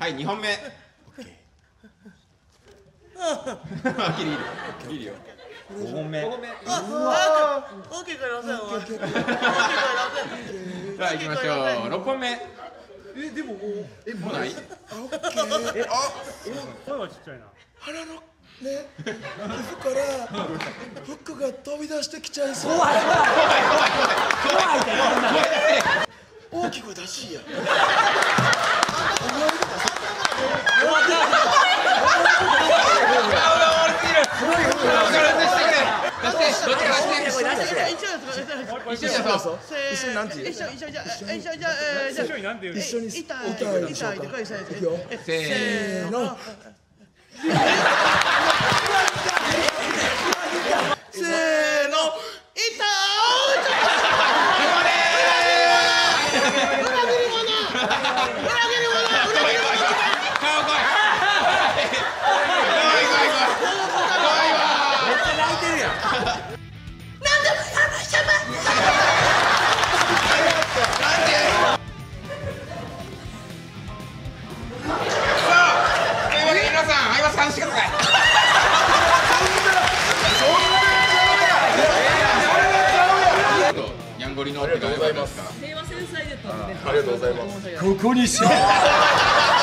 はい、2本目。いいよ。5本目。 大きくなせよ。大きくなせよ。 さあ行きましょう。6本目。 でももうもうない？ 声はちっちゃいな。 腹のね皮膚から服が飛び出してきちゃいそう。 怖い大きく出しや。一緒なんて言う？ 一緒になんて言う？ 一緒に歌いましょうか。いくよ。 せーの。 せーの。 ヤンゴリのありがとうございます。 平和繊細だったので。 ありがとうございます。 ここにしよう。